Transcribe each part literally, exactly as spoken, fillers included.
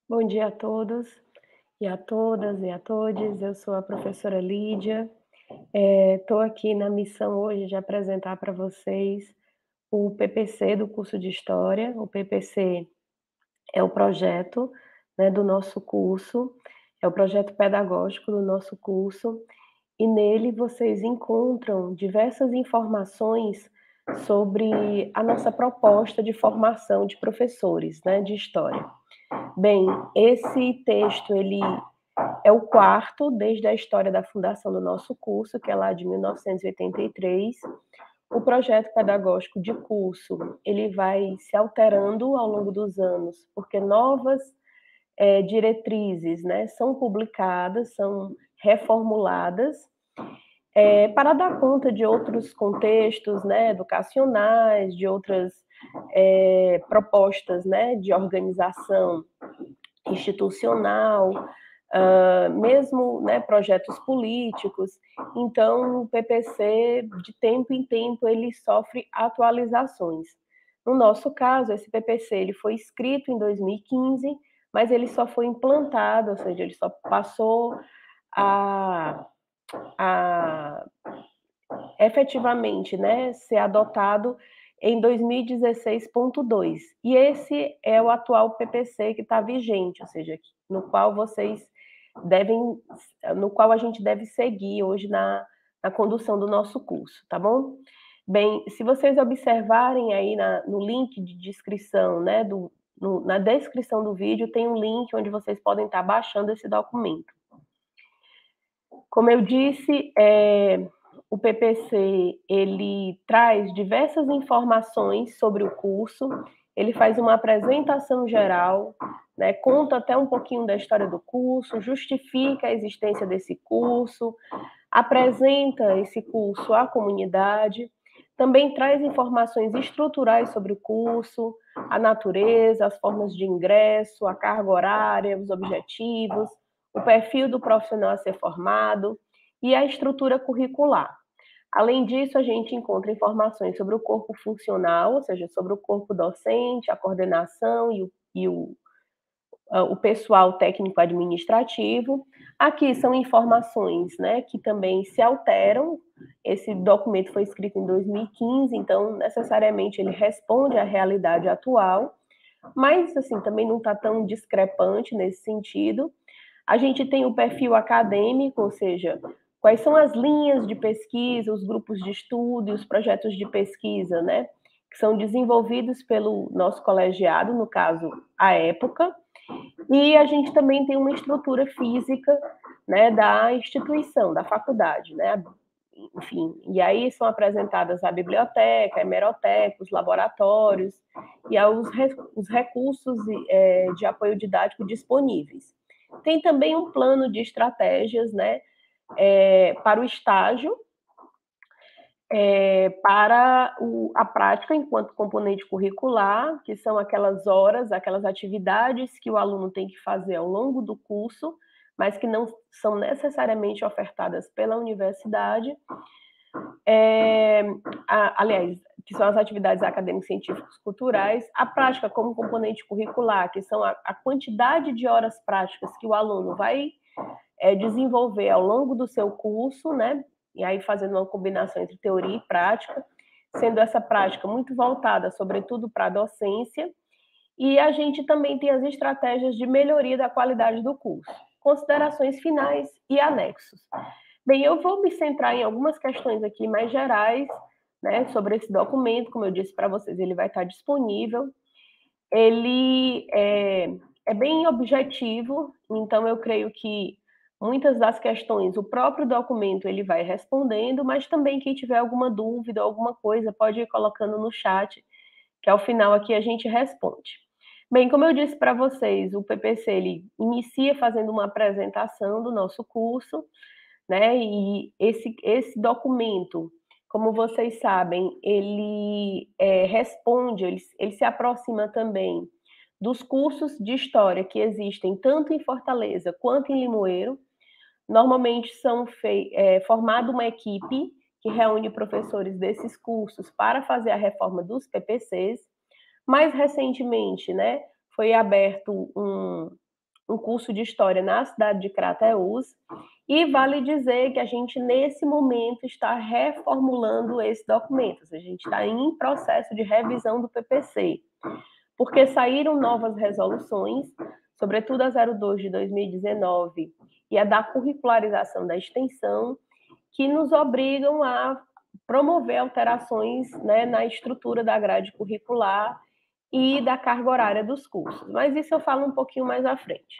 Bom dia a todos e a todas e a todes. Eu sou a professora Lídia. Estou aqui na missão hoje de apresentar para vocês o P P C do curso de História. O P P C é o projeto, né, do nosso curso, é o projeto pedagógico do nosso curso, e nele vocês encontram diversas informações sobre a nossa proposta de formação de professores, né, de História. Bem, esse texto ele é o quarto desde a história da fundação do nosso curso, que é lá de mil novecentos e oitenta e três. O projeto pedagógico de curso, ele vai se alterando ao longo dos anos, porque novas eh, diretrizes, né, são publicadas, são reformuladas, eh, para dar conta de outros contextos, né, educacionais, de outras eh, propostas, né, de organização institucional, uh, mesmo, né, projetos políticos. Então, o P P C, de tempo em tempo, ele sofre atualizações. No nosso caso, esse P P C ele foi escrito em dois mil e quinze, mas ele só foi implantado, ou seja, ele só passou a, a efetivamente, né, ser adotado em dois mil e dezesseis ponto dois. E esse é o atual P P C que está vigente, ou seja, no qual vocês devem, no qual a gente deve seguir hoje na, na condução do nosso curso, tá bom? Bem, se vocês observarem aí na, no link de descrição, né, do, no, na descrição do vídeo, tem um link onde vocês podem estar baixando esse documento. Como eu disse, é, o P P C ele traz diversas informações sobre o curso, ele faz uma apresentação geral, né, conta até um pouquinho da história do curso, justifica a existência desse curso, apresenta esse curso à comunidade, também traz informações estruturais sobre o curso, a natureza, as formas de ingresso, a carga horária, os objetivos, o perfil do profissional a ser formado e a estrutura curricular. Além disso, a gente encontra informações sobre o corpo funcional, ou seja, sobre o corpo docente, a coordenação e o, e o, o pessoal técnico-administrativo. Aqui são informações, né, que também se alteram. Esse documento foi escrito em dois mil e quinze, então necessariamente ele responde à realidade atual, mas assim também não está tão discrepante nesse sentido. A gente tem o perfil acadêmico, ou seja, quais são as linhas de pesquisa, os grupos de estudo e os projetos de pesquisa, né, que são desenvolvidos pelo nosso colegiado, no caso, a época, e a gente também tem uma estrutura física, né, da instituição, da faculdade, né, enfim, e aí são apresentadas a biblioteca, a hemeroteca, os laboratórios e os, os recursos é, de apoio didático disponíveis. Tem também um plano de estratégias, né, é, para o estágio, é, para o, a prática enquanto componente curricular, que são aquelas horas, aquelas atividades que o aluno tem que fazer ao longo do curso, mas que não são necessariamente ofertadas pela universidade. É, a, aliás, que são as atividades acadêmicas, científicas, culturais, a prática como componente curricular, que são a, a quantidade de horas práticas que o aluno vai é, desenvolver ao longo do seu curso, né? E aí fazendo uma combinação entre teoria e prática, sendo essa prática muito voltada, sobretudo, para a docência. E a gente também tem as estratégias de melhoria da qualidade do curso, considerações finais e anexos. Bem, eu vou me centrar em algumas questões aqui mais gerais, né, sobre esse documento. Como eu disse para vocês, ele vai estar disponível. Ele é, é bem objetivo, então eu creio que muitas das questões o próprio documento ele vai respondendo, mas também quem tiver alguma dúvida, alguma coisa, pode ir colocando no chat, que ao final aqui a gente responde. Bem, como eu disse para vocês, o P P C ele inicia fazendo uma apresentação do nosso curso, né? E esse, esse documento, como vocês sabem, ele é, responde, ele, ele se aproxima também dos cursos de história que existem tanto em Fortaleza quanto em Limoeiro. Normalmente são fei é, formada uma equipe que reúne professores desses cursos para fazer a reforma dos P P Cs. Mais recentemente, né, foi aberto um, um curso de História na cidade de Crateús, e vale dizer que a gente, nesse momento, está reformulando esse documento, a gente está em processo de revisão do P P C, porque saíram novas resoluções, sobretudo a zero dois de dois mil e dezenove e a da curricularização da extensão, que nos obrigam a promover alterações, né, na estrutura da grade curricular e da carga horária dos cursos. Mas isso eu falo um pouquinho mais à frente.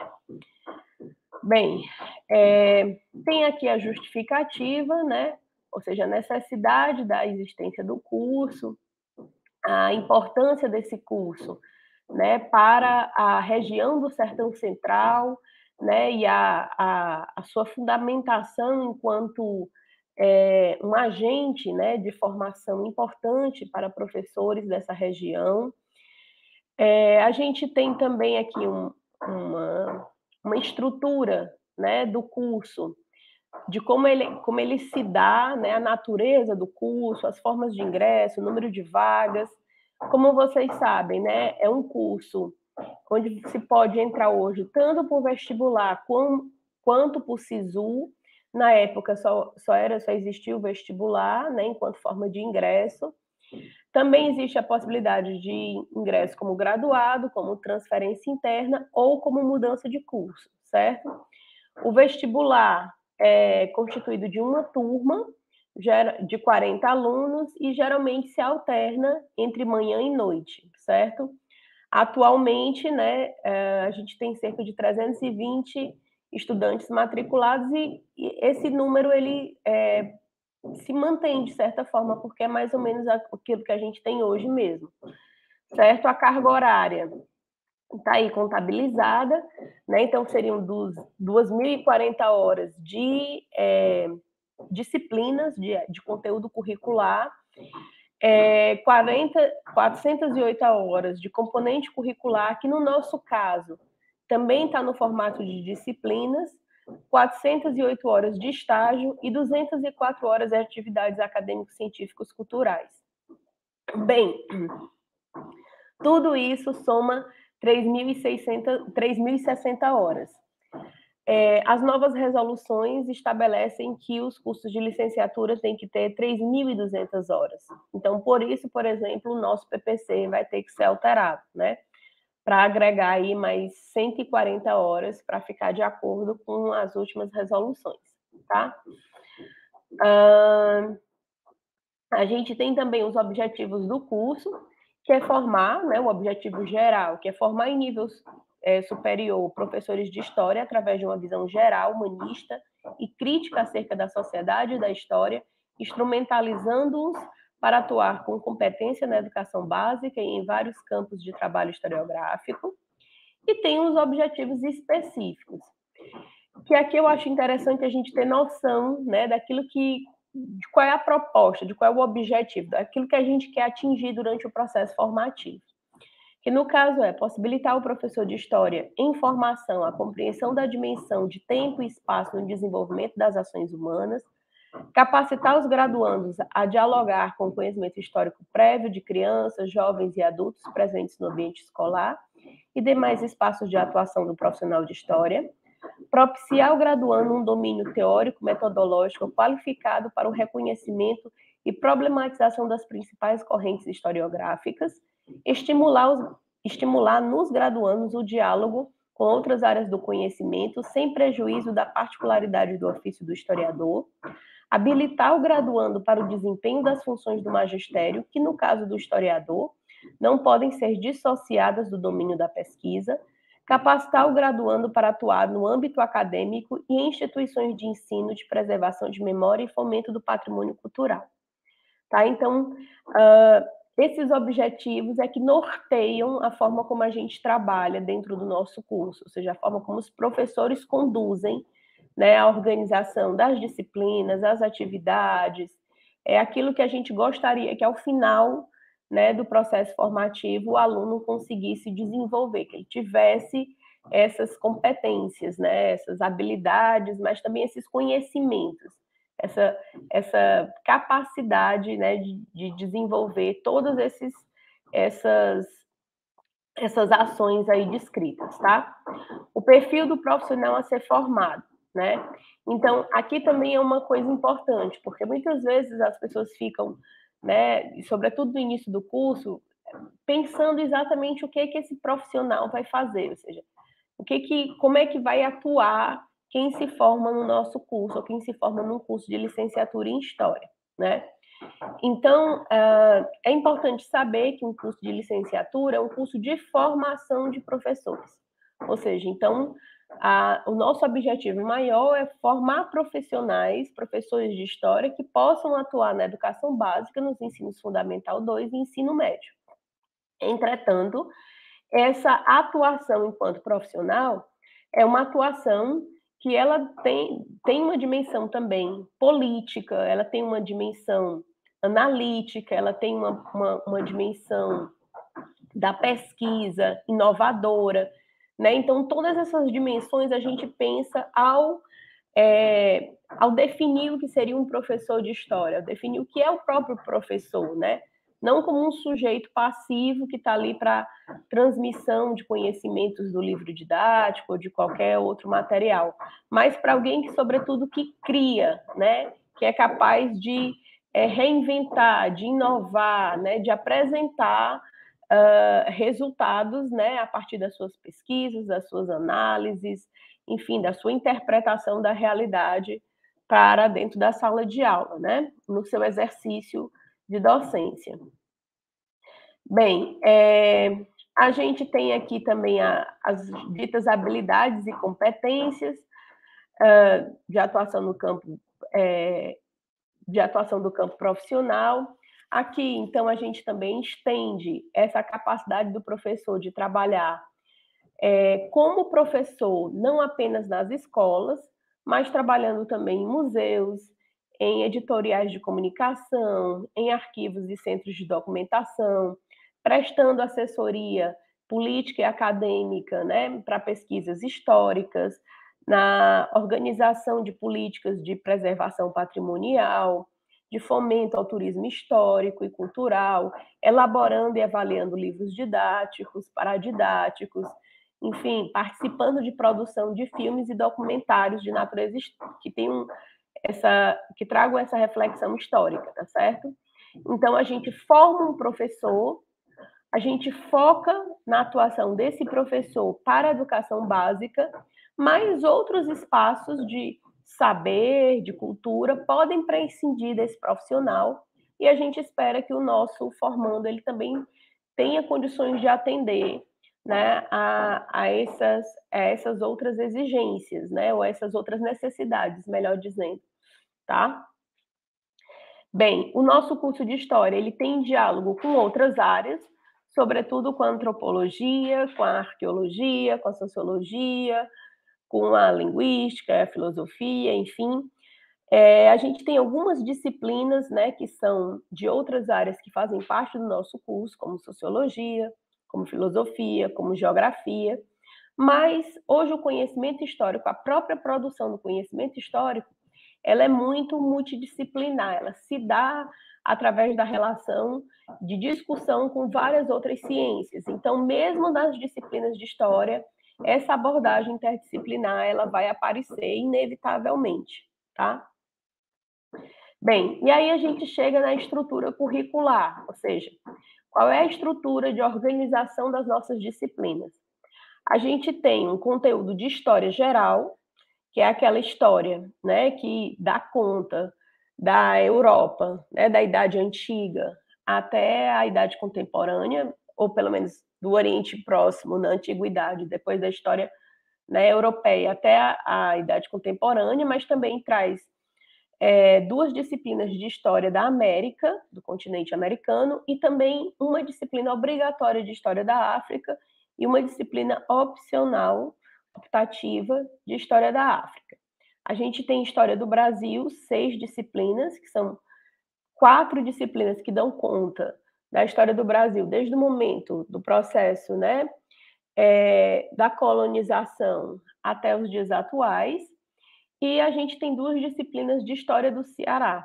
Bem, é, tem aqui a justificativa, né? Ou seja, a necessidade da existência do curso, a importância desse curso, né, para a região do Sertão Central, né, e a, a, a sua fundamentação enquanto é, um agente, né, de formação importante para professores dessa região. É, a gente tem também aqui um, uma, uma estrutura, né, do curso, de como ele, como ele se dá, né, a natureza do curso, as formas de ingresso, o número de vagas. Como vocês sabem, né, é um curso onde se pode entrar hoje tanto por vestibular como, quanto por SISU. Na época só, só, era, só existia o vestibular, né, enquanto forma de ingresso. Também existe a possibilidade de ingresso como graduado, como transferência interna ou como mudança de curso, certo? O vestibular é constituído de uma turma de quarenta alunos e geralmente se alterna entre manhã e noite, certo? Atualmente, né, a gente tem cerca de trezentos e vinte estudantes matriculados e esse número ele é, se mantém de certa forma, porque é mais ou menos aquilo que a gente tem hoje mesmo, certo? A carga horária está aí contabilizada, né? Então seriam duas mil e quarenta horas de é, disciplinas de, de conteúdo curricular, é, quarenta, quatrocentas e oito horas de componente curricular, que no nosso caso também está no formato de disciplinas, quatrocentas e oito horas de estágio e duzentas e quatro horas de atividades acadêmicos, científicos, culturais. Bem, tudo isso soma três mil e sessenta horas. É, as novas resoluções estabelecem que os cursos de licenciatura têm que ter três mil e duzentas horas. Então, por isso, por exemplo, o nosso P P C vai ter que ser alterado, né? Para agregar aí mais cento e quarenta horas para ficar de acordo com as últimas resoluções, tá? Ah, a gente tem também os objetivos do curso, que é formar, né, o objetivo geral, que é formar em nível é, superior professores de história através de uma visão geral, humanista e crítica acerca da sociedade e da história, instrumentalizando-os para atuar com competência na educação básica e em vários campos de trabalho historiográfico. E tem os objetivos específicos, que aqui eu acho interessante a gente ter noção, né, daquilo que, de qual é a proposta, de qual é o objetivo, daquilo que a gente quer atingir durante o processo formativo. Que no caso é possibilitar ao professor de história em formação a compreensão da dimensão de tempo e espaço no desenvolvimento das ações humanas, capacitar os graduandos a dialogar com o conhecimento histórico prévio de crianças, jovens e adultos presentes no ambiente escolar e demais espaços de atuação do profissional de história, propiciar ao graduando um domínio teórico, metodológico qualificado para o reconhecimento e problematização das principais correntes historiográficas, estimular, os, estimular nos graduandos o diálogo com outras áreas do conhecimento, sem prejuízo da particularidade do ofício do historiador, habilitar o graduando para o desempenho das funções do magistério, que no caso do historiador, não podem ser dissociadas do domínio da pesquisa, capacitar o graduando para atuar no âmbito acadêmico e em instituições de ensino de preservação de memória e fomento do patrimônio cultural. Tá? Então, uh, esses objetivos é que norteiam a forma como a gente trabalha dentro do nosso curso, ou seja, a forma como os professores conduzem, né, a organização das disciplinas, as atividades, é aquilo que a gente gostaria que ao final, né, do processo formativo o aluno conseguisse desenvolver, que ele tivesse essas competências, né, essas habilidades, mas também esses conhecimentos, essa, essa capacidade, né, de, de desenvolver todas esses, essas, essas ações aí descritas, tá? O perfil do profissional a ser formado, né? Então, aqui também é uma coisa importante, porque muitas vezes as pessoas ficam, né, e sobretudo no início do curso, pensando exatamente o que que esse profissional vai fazer, ou seja, o que que, como é que vai atuar quem se forma no nosso curso, ou quem se forma num curso de licenciatura em História, né? Então, é importante saber que um curso de licenciatura é um curso de formação de professores. Ou seja, então, a, o nosso objetivo maior é formar profissionais, professores de História, que possam atuar na educação básica, nos ensinos fundamental dois e ensino médio. Entretanto, essa atuação enquanto profissional é uma atuação que ela tem, tem uma dimensão também política, ela tem uma dimensão analítica, ela tem uma, uma, uma dimensão da pesquisa inovadora, né? Então, todas essas dimensões a gente pensa ao, é, ao definir o que seria um professor de história, definir o que é o próprio professor, né? Não como um sujeito passivo que está ali para transmissão de conhecimentos do livro didático ou de qualquer outro material, mas para alguém que, sobretudo, que cria, né? Que é capaz de é, reinventar, de inovar, né? De apresentar uh, resultados, né? A partir das suas pesquisas, das suas análises, enfim, da sua interpretação da realidade para dentro da sala de aula, né? No seu exercício de docência. Bem, é, a gente tem aqui também a, as ditas habilidades e competências uh, de atuação no campo, é, de atuação do campo profissional. Aqui, então, a gente também estende essa capacidade do professor de trabalhar é, como professor, não apenas nas escolas, mas trabalhando também em museus, em editoriais de comunicação, em arquivos e centros de documentação, prestando assessoria política e acadêmica, né, para pesquisas históricas, na organização de políticas de preservação patrimonial, de fomento ao turismo histórico e cultural, elaborando e avaliando livros didáticos, paradidáticos, enfim, participando de produção de filmes e documentários de natureza que tenham essa, que tragam essa reflexão histórica, tá certo? Então a gente forma um professor, a gente foca na atuação desse professor para a educação básica, mas outros espaços de saber, de cultura, podem prescindir desse profissional, e a gente espera que o nosso formando ele também tenha condições de atender, né, a, a, essas, a essas outras exigências, né, ou essas outras necessidades, melhor dizendo, tá? Bem, o nosso curso de História, ele tem diálogo com outras áreas, sobretudo com a antropologia, com a arqueologia, com a sociologia, com a linguística, a filosofia, enfim. É, a gente tem algumas disciplinas, né, que são de outras áreas que fazem parte do nosso curso, como sociologia, como filosofia, como geografia, mas hoje o conhecimento histórico, a própria produção do conhecimento histórico, ela é muito multidisciplinar, ela se dá através da relação de discussão com várias outras ciências. Então, mesmo nas disciplinas de história, essa abordagem interdisciplinar, ela vai aparecer inevitavelmente, tá? Bem, e aí a gente chega na estrutura curricular, ou seja, qual é a estrutura de organização das nossas disciplinas? A gente tem um conteúdo de história geral, que é aquela história, né, que dá conta da Europa, né, da Idade Antiga até a Idade Contemporânea, ou pelo menos do Oriente Próximo, na Antiguidade, depois da história, né, europeia até a, a Idade Contemporânea, mas também traz é, duas disciplinas de História da América, do continente americano, e também uma disciplina obrigatória de História da África e uma disciplina opcional, optativa, de História da África. A gente tem História do Brasil, seis disciplinas, que são quatro disciplinas que dão conta da história do Brasil, desde o momento do processo, né, é, da colonização até os dias atuais, e a gente tem duas disciplinas de História do Ceará.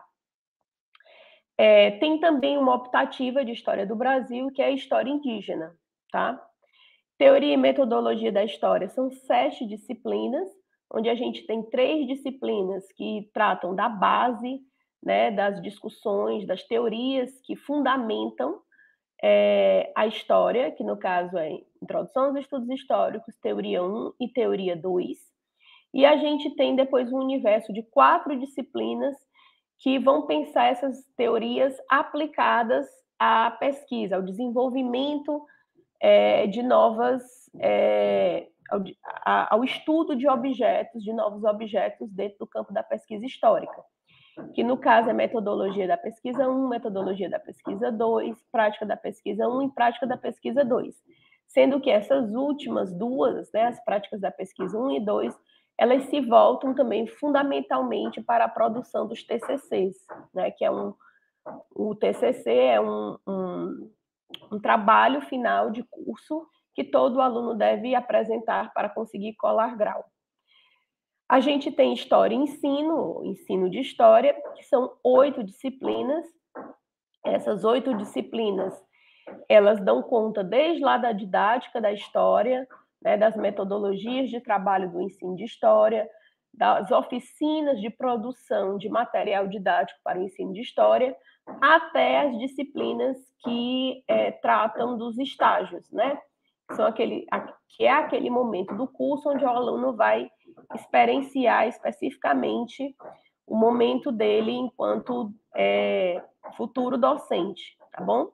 É, tem também uma optativa de História do Brasil, que é a História Indígena, tá? Teoria e metodologia da história são sete disciplinas, onde a gente tem três disciplinas que tratam da base, né, das discussões, das teorias que fundamentam é, a história, que no caso é Introdução aos Estudos Históricos, Teoria um e Teoria dois. E a gente tem depois um universo de quatro disciplinas que vão pensar essas teorias aplicadas à pesquisa, ao desenvolvimento é, de novas, é, ao, a, ao estudo de objetos, de novos objetos dentro do campo da pesquisa histórica, que no caso é metodologia da pesquisa um, metodologia da pesquisa dois, prática da pesquisa um e prática da pesquisa dois. Sendo que essas últimas duas, né, as práticas da pesquisa um e dois, elas se voltam também fundamentalmente para a produção dos T C Cs, né, que é um, o T C C é um, um, um trabalho final de curso que todo aluno deve apresentar para conseguir colar grau. A gente tem História e Ensino, Ensino de História, que são oito disciplinas. Essas oito disciplinas, elas dão conta desde lá da didática da história, né, das metodologias de trabalho do ensino de história, das oficinas de produção de material didático para o ensino de história, até as disciplinas que é, tratam dos estágios, né? São aquele, que é aquele momento do curso onde o aluno vai experienciar especificamente o momento dele enquanto é, futuro docente, tá bom?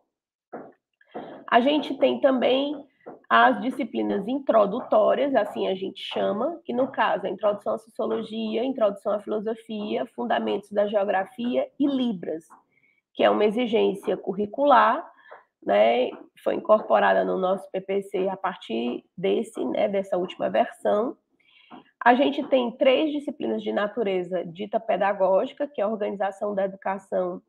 A gente tem também as disciplinas introdutórias, assim a gente chama, que no caso é Introdução à Sociologia, Introdução à Filosofia, Fundamentos da Geografia e Libras, que é uma exigência curricular, né? Foi incorporada no nosso P P C a partir desse, né, dessa última versão. A gente tem três disciplinas de natureza dita pedagógica, que é a Organização da Educação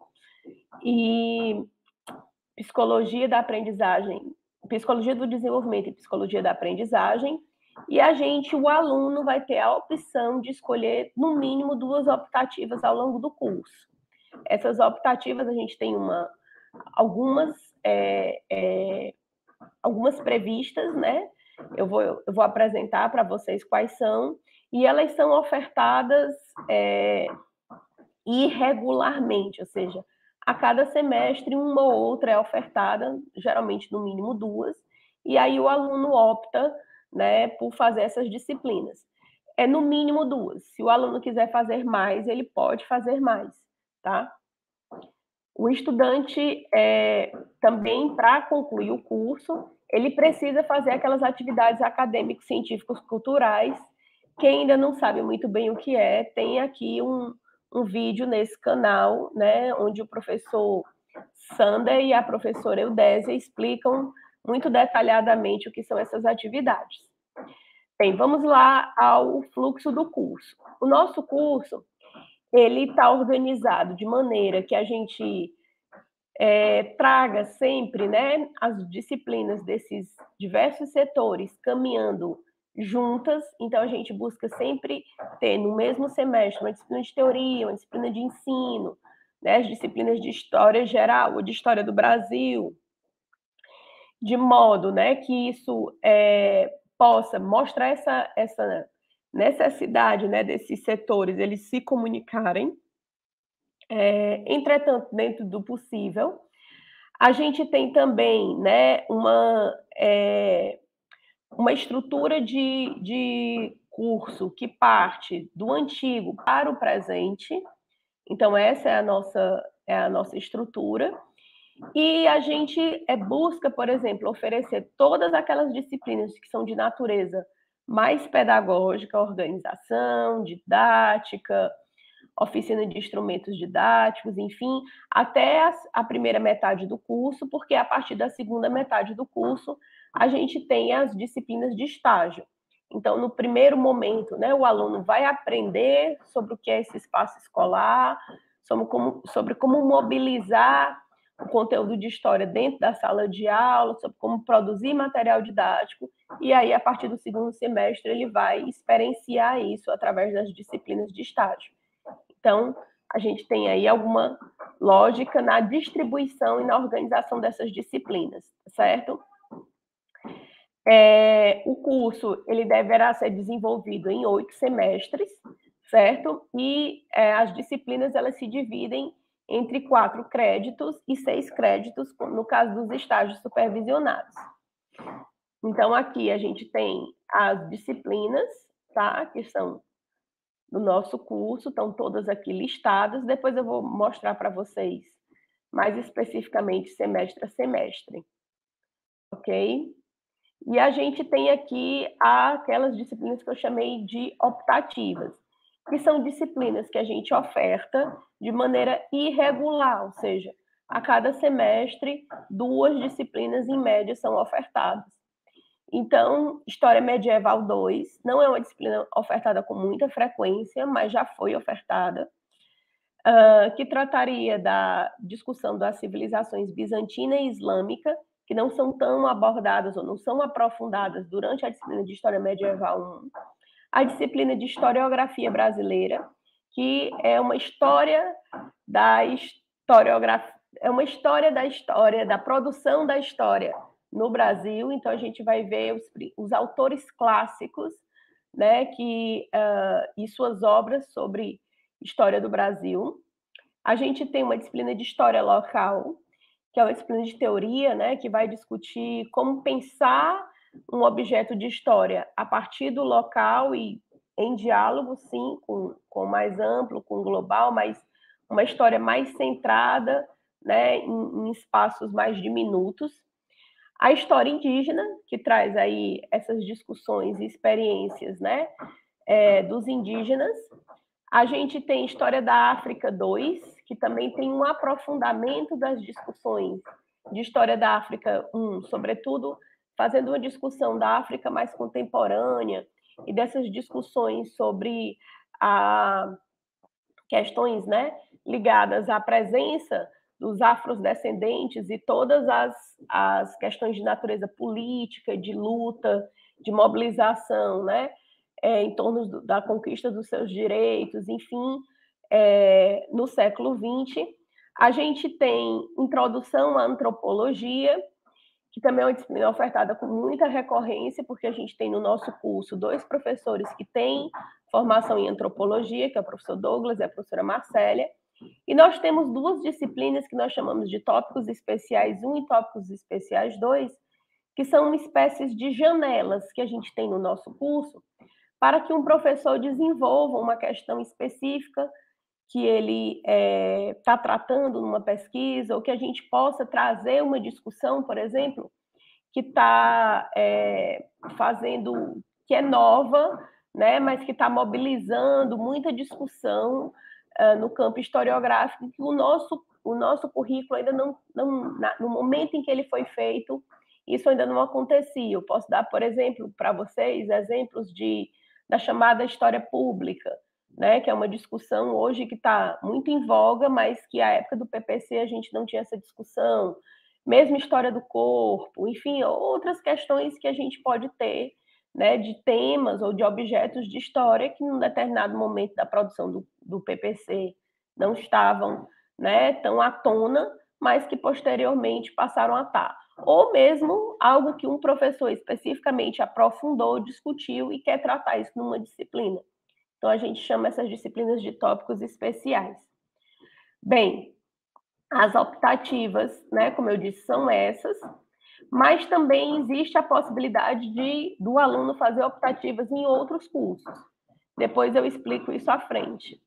e Psicologia da Aprendizagem, Psicologia do Desenvolvimento e Psicologia da Aprendizagem, e a gente, o aluno, vai ter a opção de escolher, no mínimo, duas optativas ao longo do curso. Essas optativas, a gente tem uma, algumas, é, é, algumas previstas, né? Eu vou, eu vou apresentar para vocês quais são, e elas são ofertadas é, irregularmente, ou seja, a cada semestre uma ou outra é ofertada, geralmente no mínimo duas, e aí o aluno opta, né, por fazer essas disciplinas. É no mínimo duas. Se o aluno quiser fazer mais, ele pode fazer mais, tá? O estudante é, também, para concluir o curso, ele precisa fazer aquelas atividades acadêmicos, científicos, culturais. Quem ainda não sabe muito bem o que é, tem aqui um, um vídeo nesse canal, né, onde o professor Sander e a professora Eudésia explicam muito detalhadamente o que são essas atividades. Bem, vamos lá ao fluxo do curso. O nosso curso, ele está organizado de maneira que a gente é, traga sempre, né, as disciplinas desses diversos setores caminhando juntas, então a gente busca sempre ter no mesmo semestre uma disciplina de teoria, uma disciplina de ensino, né, as disciplinas de história geral, ou de história do Brasil, de modo, né, que isso é, possa mostrar essa, essa necessidade, né, desses setores eles se comunicarem. É, entretanto, dentro do possível, a gente tem também, né, uma, é, uma estrutura de, de curso que parte do antigo para o presente. Então, essa é a nossa, é a nossa estrutura. E a gente é, busca, por exemplo, oferecer todas aquelas disciplinas que são de natureza mais pedagógica, organização, didática, oficina de instrumentos didáticos, enfim, até a, a primeira metade do curso, porque a partir da segunda metade do curso a gente tem as disciplinas de estágio. Então, no primeiro momento, né, o aluno vai aprender sobre o que é esse espaço escolar, sobre como, sobre como mobilizar o conteúdo de história dentro da sala de aula, sobre como produzir material didático, e aí, a partir do segundo semestre, ele vai experienciar isso através das disciplinas de estágio. Então, a gente tem aí alguma lógica na distribuição e na organização dessas disciplinas, certo? É, o curso ele deverá ser desenvolvido em oito semestres, certo? E é, as disciplinas elas se dividem entre quatro créditos e seis créditos, no caso dos estágios supervisionados. Então, aqui a gente tem as disciplinas, tá? Que são do nosso curso, estão todas aqui listadas. Depois eu vou mostrar para vocês mais especificamente semestre a semestre, ok? E a gente tem aqui aquelas disciplinas que eu chamei de optativas, que são disciplinas que a gente oferta de maneira irregular, ou seja, a cada semestre, duas disciplinas em média são ofertadas. Então, História Medieval dois não é uma disciplina ofertada com muita frequência, mas já foi ofertada, uh, que trataria da discussão das civilizações bizantina e islâmica, que não são tão abordadas ou não são aprofundadas durante a disciplina de História Medieval um. A disciplina de Historiografia Brasileira, que é uma história da historiografia, é uma história da história, da produção da história no Brasil. Então, a gente vai ver os, os autores clássicos, né, que, uh, e suas obras sobre história do Brasil. A gente tem uma disciplina de História Local, que é uma disciplina de teoria, né, que vai discutir como pensar um objeto de história a partir do local e em diálogo, sim, com, com mais amplo, com global, mas uma história mais centrada, né, em, em espaços mais diminutos. A história indígena, que traz aí essas discussões e experiências, né, é, dos indígenas. A gente tem História da África dois, que também tem um aprofundamento das discussões de História da África um, sobretudo fazendo uma discussão da África mais contemporânea e dessas discussões sobre a questões, né, ligadas à presença dos afrodescendentes e todas as, as questões de natureza política, de luta, de mobilização, né, é, em torno do, da conquista dos seus direitos, enfim, é, no século vinte. A gente tem introdução à antropologia, que também é uma disciplina ofertada com muita recorrência, porque a gente tem no nosso curso dois professores que têm formação em antropologia, que é o professor Douglas e a professora Marcélia, e nós temos duas disciplinas que nós chamamos de tópicos especiais um e tópicos especiais dois, que são espécies de janelas que a gente tem no nosso curso, para que um professor desenvolva uma questão específica que ele está é, tratando numa pesquisa, ou que a gente possa trazer uma discussão, por exemplo, que está é, fazendo, que é nova, né, mas que está mobilizando muita discussão uh, no campo historiográfico, que o nosso, o nosso currículo ainda não, não na, no momento em que ele foi feito, isso ainda não acontecia. Eu posso dar, por exemplo, para vocês, exemplos de, da chamada história pública, né, que é uma discussão hoje que está muito em voga, mas que à época do P P C a gente não tinha essa discussão, mesmo história do corpo, enfim, outras questões que a gente pode ter, né, de temas ou de objetos de história que, em um determinado momento da produção do, do P P C, não estavam, né, tão à tona, mas que posteriormente passaram a estar. Ou mesmo algo que um professor especificamente aprofundou, discutiu e quer tratar isso numa disciplina. Então, a gente chama essas disciplinas de tópicos especiais. Bem, as optativas, né, como eu disse, são essas, mas também existe a possibilidade de, do aluno fazer optativas em outros cursos. Depois eu explico isso à frente.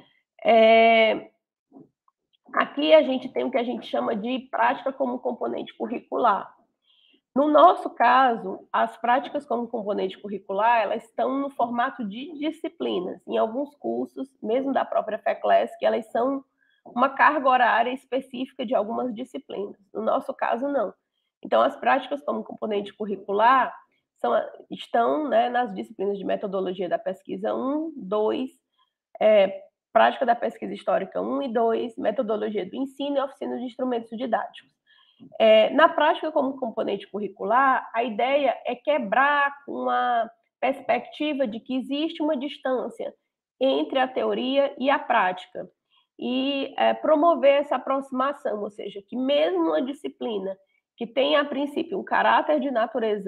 É, aqui a gente tem o que a gente chama de prática como componente curricular. No nosso caso, as práticas como componente curricular, elas estão no formato de disciplinas. Em alguns cursos, mesmo da própria FECLESC, elas são uma carga horária específica de algumas disciplinas. No nosso caso, não. Então, as práticas como componente curricular são, estão, né, nas disciplinas de metodologia da pesquisa um, dois, é, prática da pesquisa histórica um e dois, metodologia do ensino e oficina de instrumentos didáticos. É, na prática, como componente curricular, a ideia é quebrar com uma perspectiva de que existe uma distância entre a teoria e a prática e é, promover essa aproximação, ou seja, que mesmo uma disciplina que tem, a princípio, um caráter de natureza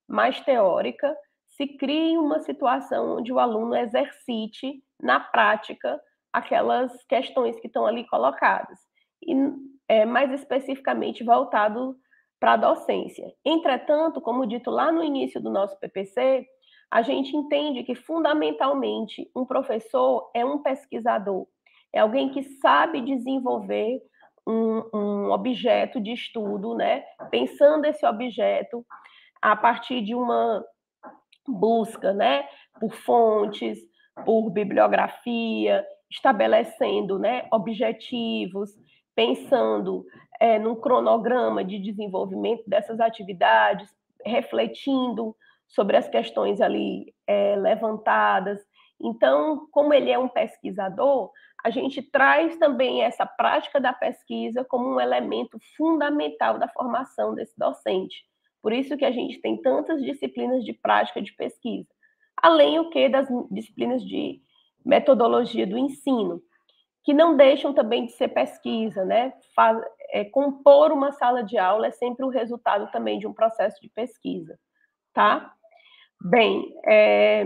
mais teórica, se crie uma situação onde o aluno exercite na prática aquelas questões que estão ali colocadas, e é, mais especificamente voltado para a docência. Entretanto, como dito lá no início do nosso P P C, a gente entende que, fundamentalmente, um professor é um pesquisador, é alguém que sabe desenvolver um, um objeto de estudo, né? Pensando esse objeto a partir de uma busca, né? Por fontes, por bibliografia, estabelecendo, né, objetivos, pensando é, num cronograma de desenvolvimento dessas atividades, refletindo sobre as questões ali é, levantadas. Então, como ele é um pesquisador, a gente traz também essa prática da pesquisa como um elemento fundamental da formação desse docente. Por isso que a gente tem tantas disciplinas de prática de pesquisa, além o que das disciplinas de metodologia do ensino, que não deixam também de ser pesquisa, né? Faz, é, compor uma sala de aula é sempre o resultado também de um processo de pesquisa, tá? Bem, é,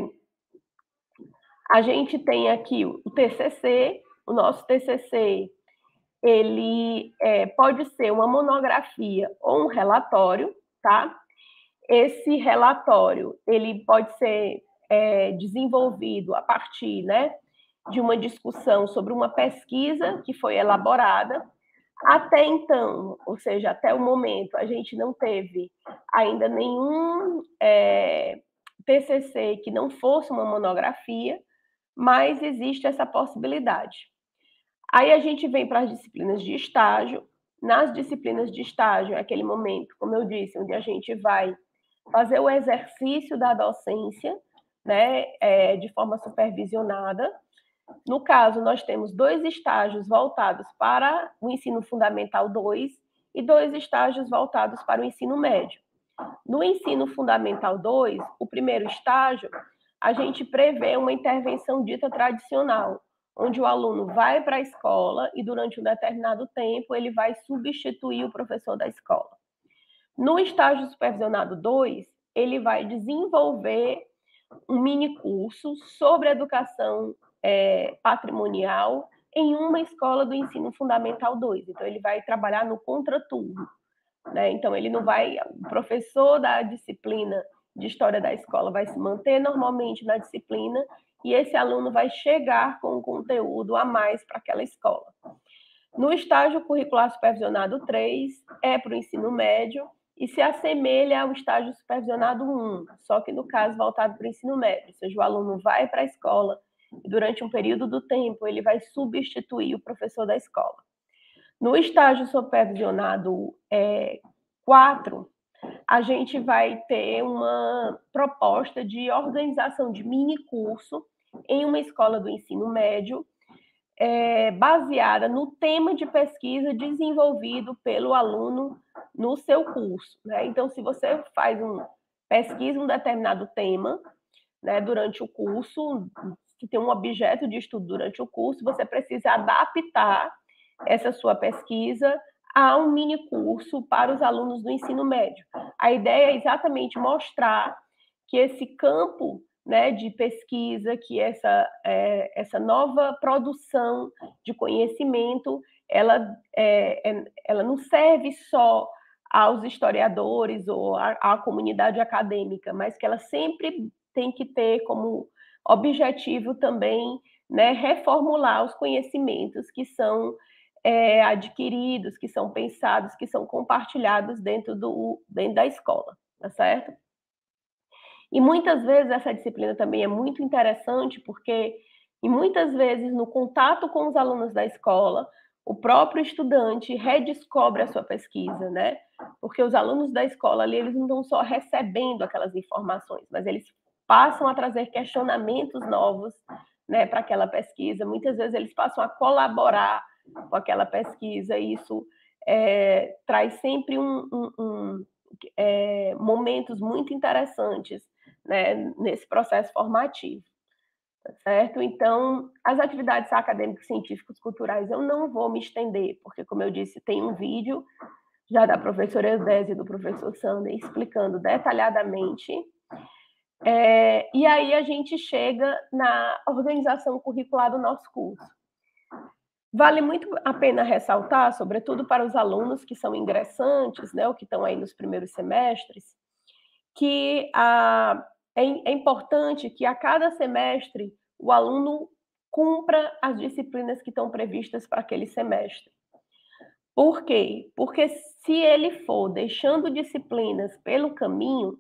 a gente tem aqui o T C C, o nosso T C C, ele é, pode ser uma monografia ou um relatório, tá? Esse relatório, ele pode ser é, desenvolvido a partir, né, de uma discussão sobre uma pesquisa que foi elaborada. Até então, ou seja, até o momento, a gente não teve ainda nenhum é, T C C que não fosse uma monografia, mas existe essa possibilidade. Aí a gente vem para as disciplinas de estágio. Nas disciplinas de estágio, é aquele momento, como eu disse, onde a gente vai fazer o exercício da docência, né, é, de forma supervisionada. No caso, nós temos dois estágios voltados para o ensino fundamental dois e dois estágios voltados para o ensino médio. No ensino fundamental dois, o primeiro estágio, a gente prevê uma intervenção dita tradicional, onde o aluno vai para a escola e, durante um determinado tempo, ele vai substituir o professor da escola. No estágio supervisionado dois, ele vai desenvolver um mini curso sobre educação é, patrimonial em uma escola do ensino fundamental dois. Então, ele vai trabalhar no contraturno, né? Então, ele não vai... O professor da disciplina de história da escola vai se manter normalmente na disciplina e esse aluno vai chegar com um conteúdo a mais para aquela escola. No estágio curricular supervisionado três, é para o ensino médio e se assemelha ao estágio supervisionado um, só que no caso voltado para o ensino médio, ou seja, o aluno vai para a escola e durante um período do tempo ele vai substituir o professor da escola. No estágio supervisionado é, quatro, a gente vai ter uma proposta de organização de mini curso em uma escola do ensino médio, é, baseada no tema de pesquisa desenvolvido pelo aluno no seu curso, né? Então, se você faz um pesquisa um determinado tema, né, durante o curso, se tem um objeto de estudo durante o curso, você precisa adaptar essa sua pesquisa a um mini curso para os alunos do ensino médio. A ideia é exatamente mostrar que esse campo, né, de pesquisa, que essa, é, essa nova produção de conhecimento, ela, é, ela não serve só aos historiadores ou à, à comunidade acadêmica, mas que ela sempre tem que ter como objetivo também, né, reformular os conhecimentos que são é, adquiridos, que são pensados, que são compartilhados dentro, do, dentro da escola, tá certo? E muitas vezes essa disciplina também é muito interessante, porque e muitas vezes no contato com os alunos da escola, o próprio estudante redescobre a sua pesquisa, né? Porque os alunos da escola ali, eles não estão só recebendo aquelas informações, mas eles passam a trazer questionamentos novos, né, para aquela pesquisa. Muitas vezes eles passam a colaborar com aquela pesquisa, e isso é, traz sempre um, um, um, é, momentos muito interessantes, né, nesse processo formativo, tá certo? Então, as atividades acadêmicas, científicas, culturais, eu não vou me estender, porque, como eu disse, tem um vídeo já da professora Eudésia e do professor Sander, explicando detalhadamente. É, e aí a gente chega na organização curricular do nosso curso. Vale muito a pena ressaltar, sobretudo para os alunos que são ingressantes, né, ou que estão aí nos primeiros semestres, que a, é, é importante que a cada semestre o aluno cumpra as disciplinas que estão previstas para aquele semestre. Por quê? Porque se ele for deixando disciplinas pelo caminho,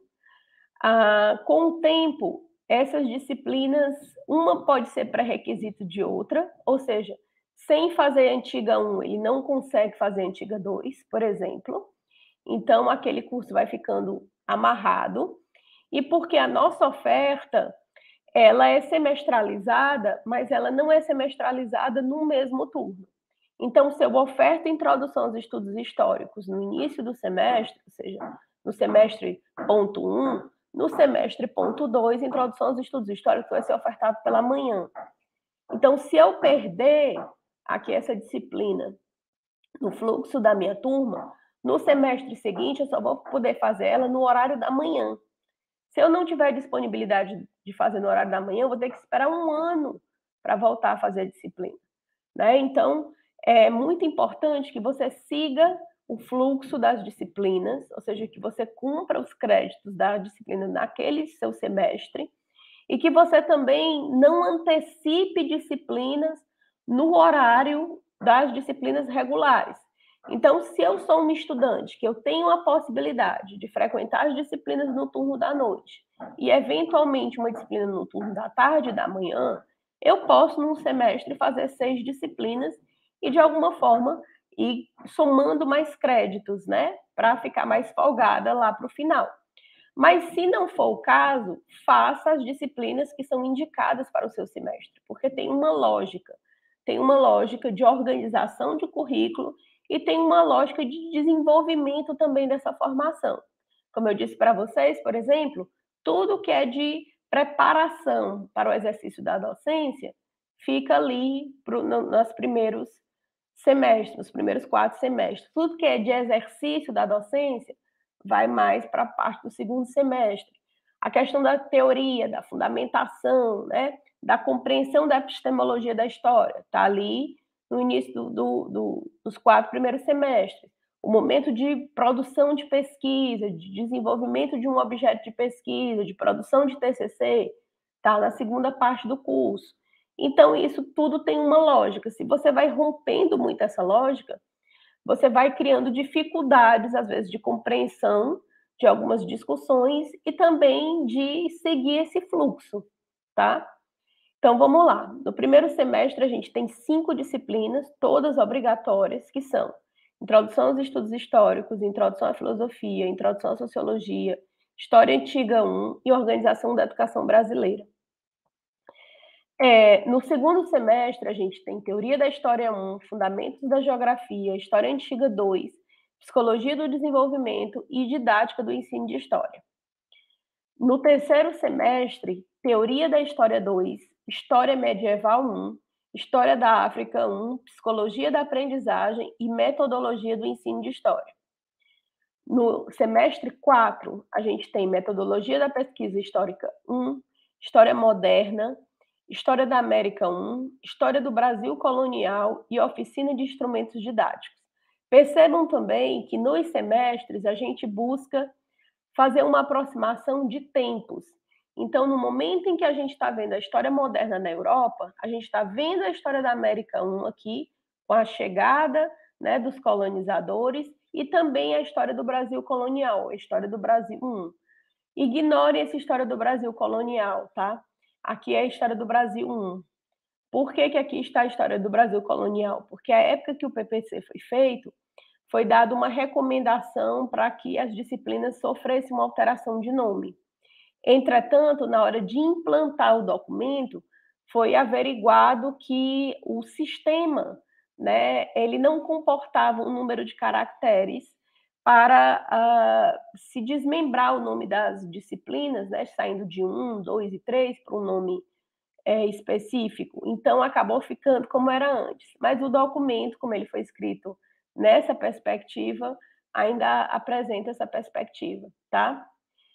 ah, com o tempo, essas disciplinas, uma pode ser pré-requisito de outra, ou seja, sem fazer antiga um, ele não consegue fazer antiga dois, por exemplo. Então, aquele curso vai ficando amarrado. E porque a nossa oferta, ela é semestralizada, mas ela não é semestralizada no mesmo turno. Então, se eu oferto introdução aos estudos históricos no início do semestre, ou seja, no semestre ponto um, no semestre ponto dois, introdução aos estudos históricos vai ser ofertado pela manhã. Então, se eu perder aqui essa disciplina no fluxo da minha turma, no semestre seguinte eu só vou poder fazer ela no horário da manhã. Se eu não tiver disponibilidade de fazer no horário da manhã, eu vou ter que esperar um ano para voltar a fazer a disciplina, né? Então, é muito importante que você siga o fluxo das disciplinas, ou seja, que você cumpra os créditos da disciplina naquele seu semestre e que você também não antecipe disciplinas no horário das disciplinas regulares. Então, se eu sou uma estudante que eu tenho a possibilidade de frequentar as disciplinas no turno da noite e, eventualmente, uma disciplina no turno da tarde e da manhã, eu posso, num semestre, fazer seis disciplinas e, de alguma forma, ir somando mais créditos, né? Para ficar mais folgada lá para o final. Mas, se não for o caso, faça as disciplinas que são indicadas para o seu semestre, porque tem uma lógica. Tem uma lógica de organização de currículo e tem uma lógica de desenvolvimento também dessa formação. Como eu disse para vocês, por exemplo, tudo que é de preparação para o exercício da docência fica ali pro, no, nos primeiros semestres, nos primeiros quatro semestres. Tudo que é de exercício da docência vai mais para a parte do segundo semestre. A questão da teoria, da fundamentação, né, da compreensão da epistemologia da história, está ali no início do, do, do, dos quatro primeiros semestres. O momento de produção de pesquisa, de desenvolvimento de um objeto de pesquisa, de produção de T C C, está na segunda parte do curso. Então, isso tudo tem uma lógica. Se você vai rompendo muito essa lógica, você vai criando dificuldades, às vezes, de compreensão de algumas discussões e também de seguir esse fluxo, tá? Então, vamos lá. No primeiro semestre, a gente tem cinco disciplinas, todas obrigatórias, que são Introdução aos Estudos Históricos, Introdução à Filosofia, Introdução à Sociologia, História Antiga um e Organização da Educação Brasileira. É, no segundo semestre, a gente tem Teoria da História um, Fundamentos da Geografia, História Antiga dois, Psicologia do Desenvolvimento e Didática do Ensino de História. No terceiro semestre, Teoria da História dois, História Medieval um, História da África um, Psicologia da Aprendizagem e Metodologia do Ensino de História. No semestre quatro, a gente tem Metodologia da Pesquisa Histórica um, História Moderna, História da América um, História do Brasil Colonial e Oficina de Instrumentos Didáticos. Percebam também que nos semestres a gente busca fazer uma aproximação de tempos. Então, no momento em que a gente está vendo a história moderna na Europa, a gente está vendo a história da América um aqui, com a chegada, né, dos colonizadores, e também a história do Brasil colonial, a história do Brasil um. Ignorem essa história do Brasil colonial, tá? Aqui é a história do Brasil um. Por que que aqui está a história do Brasil colonial? Porque a época que o P P C foi feito, foi dada uma recomendação para que as disciplinas sofressem uma alteração de nome. Entretanto, na hora de implantar o documento, foi averiguado que o sistema, né, ele não comportava um número de caracteres para uh, se desmembrar o nome das disciplinas, né, saindo de um, dois e três para um nome é, específico. Então, acabou ficando como era antes. Mas o documento, como ele foi escrito nessa perspectiva, ainda apresenta essa perspectiva, tá?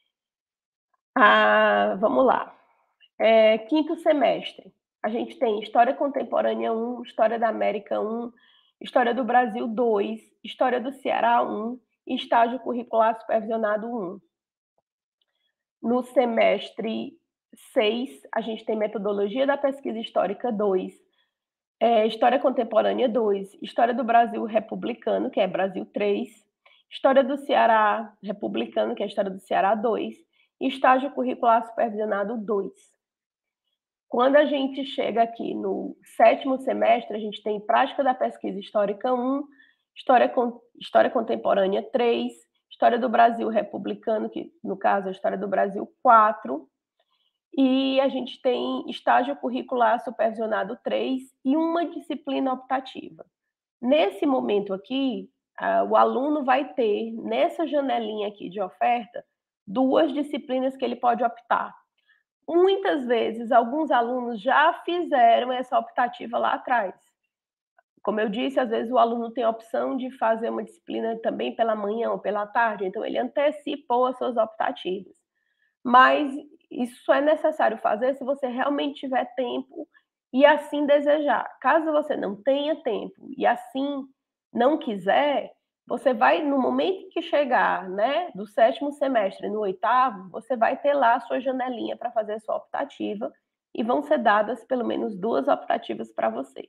Ah, vamos lá. É, quinto semestre, a gente tem História Contemporânea um, História da América um, História do Brasil dois, História do Ceará um e Estágio Curricular Supervisionado um. No semestre seis, a gente tem Metodologia da Pesquisa Histórica dois, é, História Contemporânea dois, História do Brasil Republicano, que é Brasil três, História do Ceará Republicano, que é História do Ceará dois, e Estágio Curricular Supervisionado dois. Quando a gente chega aqui no sétimo semestre, a gente tem Prática da Pesquisa Histórica um, História, História Contemporânea três, História do Brasil Republicano, que no caso é a História do Brasil quatro, e a gente tem Estágio Curricular Supervisionado três e uma disciplina optativa. Nesse momento aqui, o aluno vai ter, nessa janelinha aqui de oferta, duas disciplinas que ele pode optar. Muitas vezes, alguns alunos já fizeram essa optativa lá atrás. Como eu disse, às vezes o aluno tem a opção de fazer uma disciplina também pela manhã ou pela tarde, então ele antecipou as suas optativas. Mas isso só é necessário fazer se você realmente tiver tempo e assim desejar. Caso você não tenha tempo e assim não quiser, você vai, no momento que chegar, né, do sétimo semestre no oitavo, você vai ter lá a sua janelinha para fazer a sua optativa e vão ser dadas pelo menos duas optativas para você.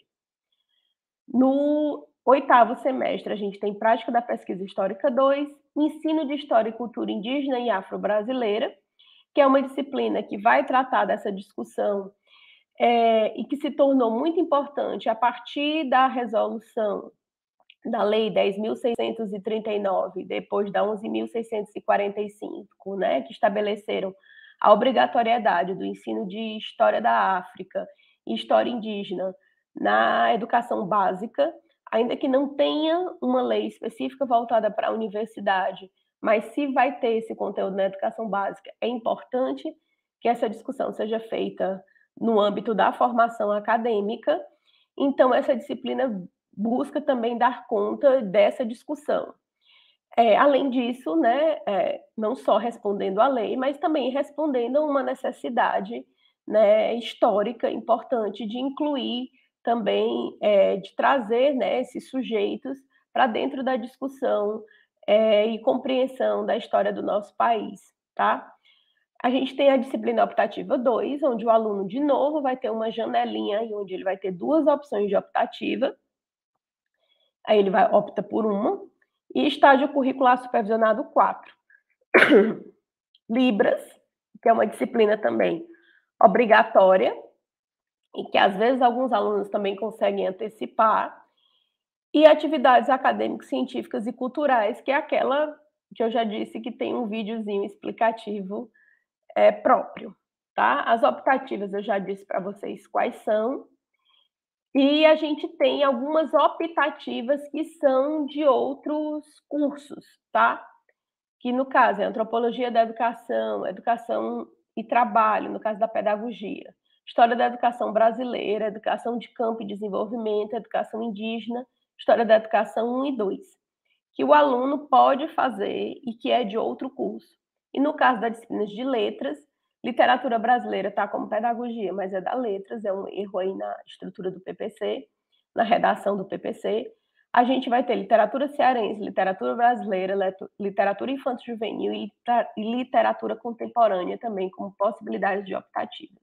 No oitavo semestre, a gente tem Prática da Pesquisa Histórica dois, Ensino de História e Cultura Indígena e Afro-Brasileira, que é uma disciplina que vai tratar dessa discussão é, e que se tornou muito importante a partir da resolução da Lei dez mil seiscentos e trinta e nove, depois da onze mil seiscentos e quarenta e cinco, né, que estabeleceram a obrigatoriedade do ensino de História da África e História Indígena na educação básica, ainda que não tenha uma lei específica voltada para a universidade, mas se vai ter esse conteúdo na educação básica, é importante que essa discussão seja feita no âmbito da formação acadêmica. Então, essa disciplina busca também dar conta dessa discussão. É, além disso, né, é, não só respondendo à lei, mas também respondendo a uma necessidade, né, histórica importante de incluir também, é, de trazer, né, esses sujeitos para dentro da discussão é, e compreensão da história do nosso país, tá? A gente tem a disciplina optativa dois, onde o aluno, de novo, vai ter uma janelinha onde ele vai ter duas opções de optativa. Aí ele vai opta por uma. E Estágio Curricular Supervisionado quatro. Libras, que é uma disciplina também obrigatória, e que às vezes alguns alunos também conseguem antecipar. E atividades acadêmicas, científicas e culturais, que é aquela que eu já disse que tem um videozinho explicativo é, próprio, tá? As optativas eu já disse para vocês quais são. E a gente tem algumas optativas que são de outros cursos, tá? Que no caso é Antropologia da Educação, Educação e Trabalho, no caso da Pedagogia, História da Educação Brasileira, Educação de Campo e Desenvolvimento, Educação Indígena, História da Educação um e dois, que o aluno pode fazer e que é de outro curso. E no caso das disciplinas de letras, Literatura Brasileira está como pedagogia, mas é da letras, é um erro aí na estrutura do P P C, na redação do P P C. A gente vai ter literatura cearense, literatura brasileira, literatura infanto-juvenil e literatura contemporânea também como possibilidades de optativas.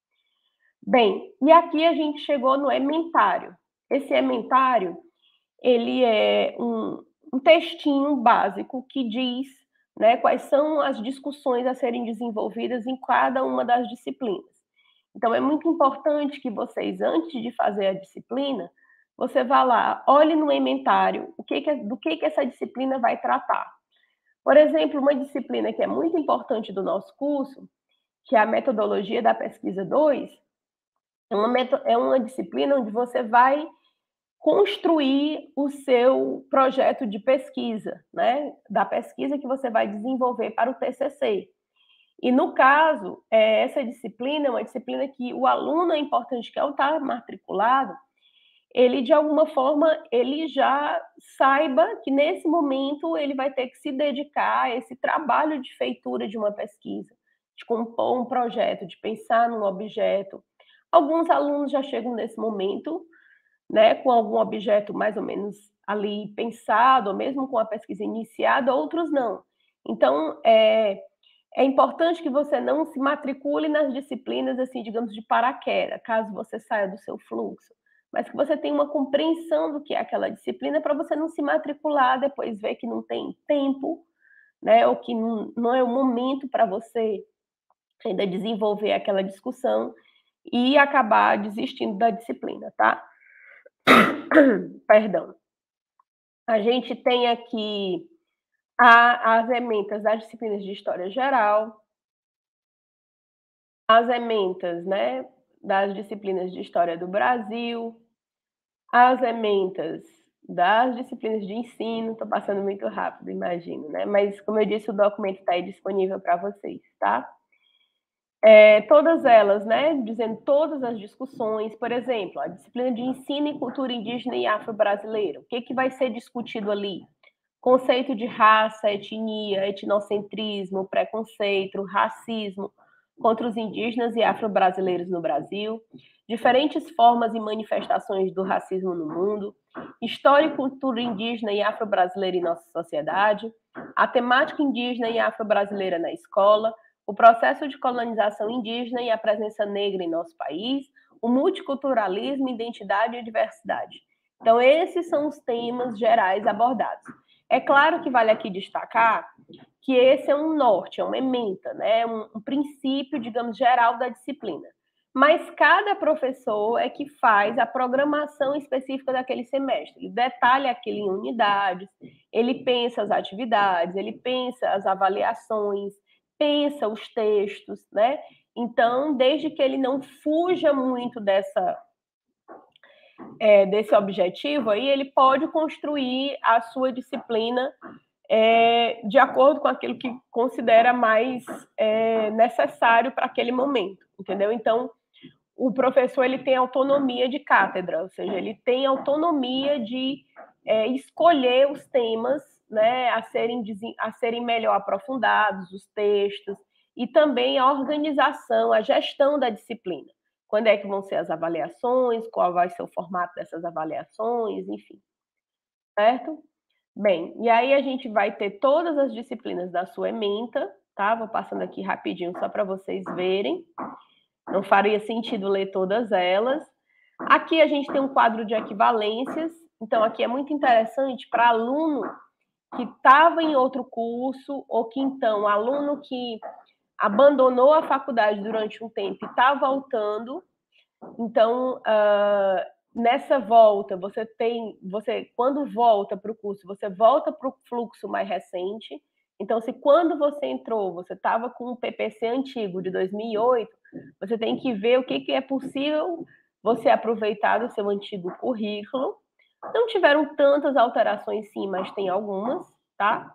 Bem, e aqui a gente chegou no ementário. Esse ementário, ele é um, um textinho básico que diz, né, quais são as discussões a serem desenvolvidas em cada uma das disciplinas. Então, é muito importante que vocês, antes de fazer a disciplina, você vá lá, olhe no ementário o que que, do que, que essa disciplina vai tratar. Por exemplo, uma disciplina que é muito importante do nosso curso, que é a Metodologia da Pesquisa dois, é uma, é uma disciplina onde você vai construir o seu projeto de pesquisa, né? Da pesquisa que você vai desenvolver para o T C C. E, no caso, essa disciplina é uma disciplina que o aluno é importante que, ao estar matriculado, ele de alguma forma, ele já saiba que nesse momento ele vai ter que se dedicar a esse trabalho de feitura de uma pesquisa, de compor um projeto, de pensar num objeto. Alguns alunos já chegam nesse momento, né, com algum objeto mais ou menos ali pensado, ou mesmo com a pesquisa iniciada, outros não. Então, é, é importante que você não se matricule nas disciplinas, assim, digamos, de paraquedas, caso você saia do seu fluxo, mas que você tenha uma compreensão do que é aquela disciplina para você não se matricular, depois ver que não tem tempo, né, ou que não, não é o momento para você ainda desenvolver aquela discussão e acabar desistindo da disciplina, tá? Perdão. A gente tem aqui a, as ementas das disciplinas de História Geral, as ementas, né, das disciplinas de História do Brasil, as ementas das disciplinas de ensino. Estou passando muito rápido, imagino, né? Mas, como eu disse, o documento está aí disponível para vocês, tá? É, todas elas, né, dizendo todas as discussões, por exemplo, a disciplina de ensino e cultura indígena e afro-brasileira. O que, que vai ser discutido ali? Conceito de raça, etnia, etnocentrismo, preconceito, racismo contra os indígenas e afro-brasileiros no Brasil, diferentes formas e manifestações do racismo no mundo, história e cultura indígena e afro-brasileira em nossa sociedade, a temática indígena e afro-brasileira na escola, o processo de colonização indígena e a presença negra em nosso país, o multiculturalismo, identidade e diversidade. Então, esses são os temas gerais abordados. É claro que vale aqui destacar que esse é um norte, é uma ementa, né? um, um princípio, digamos, geral da disciplina. Mas cada professor é que faz a programação específica daquele semestre. Ele detalha aquilo em unidades, ele pensa as atividades, ele pensa as avaliações, pensa os textos, né? Então, desde que ele não fuja muito dessa, é, desse objetivo, aí ele pode construir a sua disciplina é, de acordo com aquilo que considera mais é, necessário para aquele momento, entendeu? Então, o professor ele tem autonomia de cátedra, ou seja, ele tem autonomia de é, escolher os temas, né, a serem, a serem melhor aprofundados, os textos, e também a organização, a gestão da disciplina. Quando é que vão ser as avaliações, qual vai ser o formato dessas avaliações, enfim, certo? Bem, e aí a gente vai ter todas as disciplinas da sua ementa, tá? Vou passando aqui rapidinho só para vocês verem. Não faria sentido ler todas elas. Aqui a gente tem um quadro de equivalências, então aqui é muito interessante para aluno que estava em outro curso, ou que então, aluno que abandonou a faculdade durante um tempo e está voltando. Então, uh, nessa volta, você tem, você quando volta para o curso, você volta para o fluxo mais recente. Então, se quando você entrou, você estava com um P P C antigo de dois mil e oito, você tem que ver o que, que é possível você aproveitar do seu antigo currículo. Não tiveram tantas alterações, sim, mas tem algumas, tá?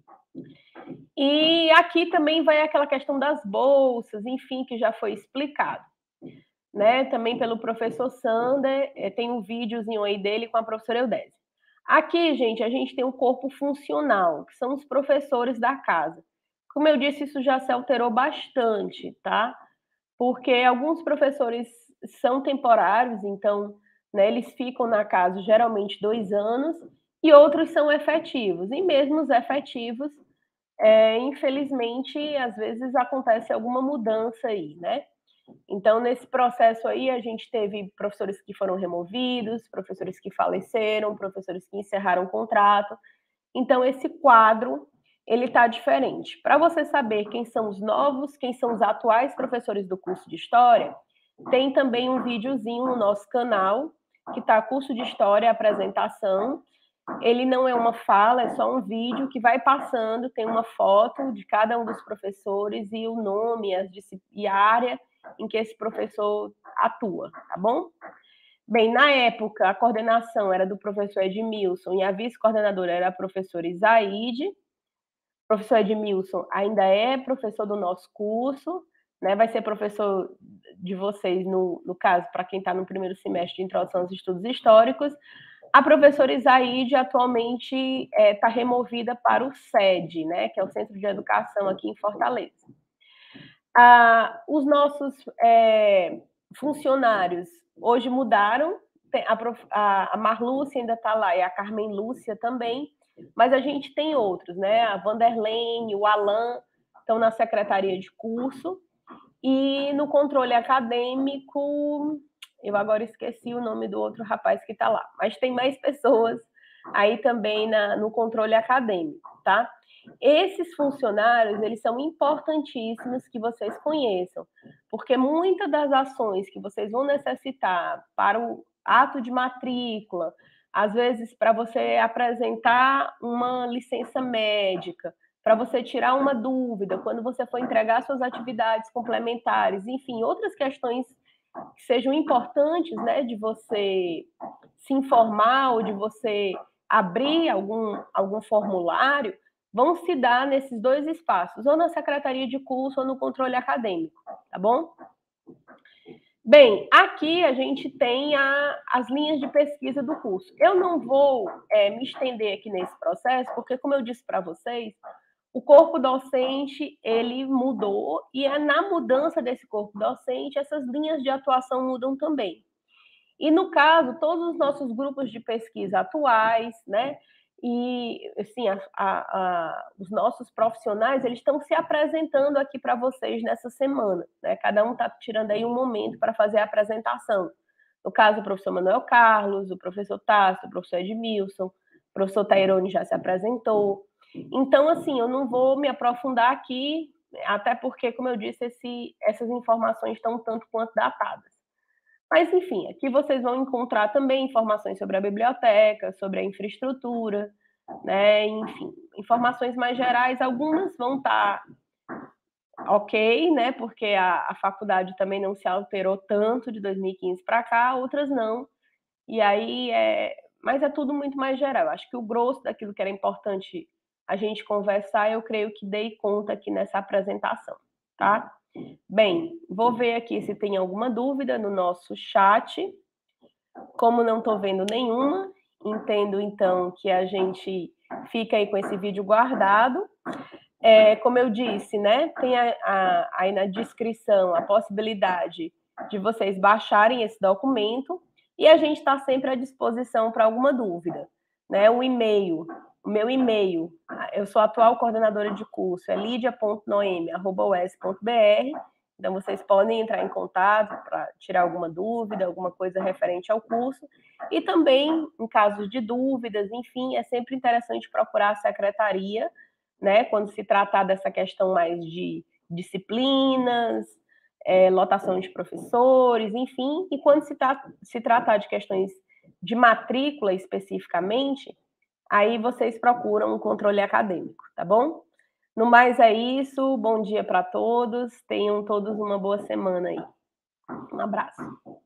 E aqui também vai aquela questão das bolsas, enfim, que já foi explicado. Né, também pelo professor Sander, tem um videozinho aí dele com a professora Eudésia. Aqui, gente, a gente tem um corpo funcional, que são os professores da casa. Como eu disse, isso já se alterou bastante, tá? Porque alguns professores são temporários, então, né, eles ficam na casa geralmente dois anos, e outros são efetivos. E mesmo os efetivos, é, infelizmente, às vezes acontece alguma mudança aí, né? Então, nesse processo aí, a gente teve professores que foram removidos, professores que faleceram, professores que encerraram o contrato. Então, esse quadro, ele está diferente. Para você saber quem são os novos, quem são os atuais professores do curso de História, tem também um videozinho no nosso canal, que está curso de História, apresentação. Ele não é uma fala, é só um vídeo que vai passando, tem uma foto de cada um dos professores e o nome as, e a área em que esse professor atua, tá bom? Bem, na época, a coordenação era do professor Edmilson e a vice-coordenadora era a professora Isaide. O professor Edmilson ainda é professor do nosso curso, né? Vai ser professor de vocês, no, no caso, para quem está no primeiro semestre de Introdução aos Estudos Históricos, a professora Isaíde atualmente está é, removida para o S E D, né, que é o Centro de Educação aqui em Fortaleza. Ah, os nossos é, funcionários hoje mudaram, a, prof, a, a Marlúcia ainda está lá e a Carmen Lúcia também, mas a gente tem outros, né? A Vanderlene, o Alan estão na secretaria de curso, e no controle acadêmico, eu agora esqueci o nome do outro rapaz que está lá, mas tem mais pessoas aí também na, no controle acadêmico, tá? Esses funcionários, eles são importantíssimos que vocês conheçam, porque muitas das ações que vocês vão necessitar para o ato de matrícula, às vezes para você apresentar uma licença médica, para você tirar uma dúvida, quando você for entregar suas atividades complementares, enfim, outras questões que sejam importantes, né, de você se informar ou de você abrir algum, algum formulário, vão se dar nesses dois espaços, ou na secretaria de curso ou no controle acadêmico, tá bom? Bem, aqui a gente tem a, as linhas de pesquisa do curso. Eu não vou é, me estender aqui nesse processo, porque, como eu disse para vocês, o corpo docente, ele mudou, e é na mudança desse corpo docente, essas linhas de atuação mudam também. E, no caso, todos os nossos grupos de pesquisa atuais, né, e, assim, a, a, a, os nossos profissionais, eles estão se apresentando aqui para vocês nessa semana, né, cada um está tirando aí um momento para fazer a apresentação. No caso, o professor Manuel Carlos, o professor Tasso, o professor Edmilson, o professor Tairone já se apresentou. Então, assim, eu não vou me aprofundar aqui, até porque, como eu disse, esse, essas informações estão tanto quanto datadas. Mas, enfim, aqui vocês vão encontrar também informações sobre a biblioteca, sobre a infraestrutura, né? Enfim, informações mais gerais. Algumas vão estar ok, né? Porque a, a faculdade também não se alterou tanto de dois mil e quinze para cá, outras não. E aí, é... mas é tudo muito mais geral. Acho que o grosso daquilo que era importante a gente conversar, eu creio que dei conta aqui nessa apresentação, tá? Bem, vou ver aqui se tem alguma dúvida no nosso chat. Como não estou vendo nenhuma, entendo então que a gente fica aí com esse vídeo guardado. É, como eu disse, né, tem a, a, aí na descrição a possibilidade de vocês baixarem esse documento, e a gente está sempre à disposição para alguma dúvida, né? O e-mail, o meu e-mail, eu sou atual coordenadora de curso, é lidia ponto noemi arroba u e s ponto b r, então vocês podem entrar em contato para tirar alguma dúvida, alguma coisa referente ao curso, e também, em casos de dúvidas, enfim, é sempre interessante procurar a secretaria, né, quando se tratar dessa questão mais de disciplinas, é, lotação de professores, enfim, e quando se, tra se tratar de questões de matrícula especificamente, aí vocês procuram um controle acadêmico, tá bom? No mais é isso, bom dia para todos, tenham todos uma boa semana aí. Um abraço.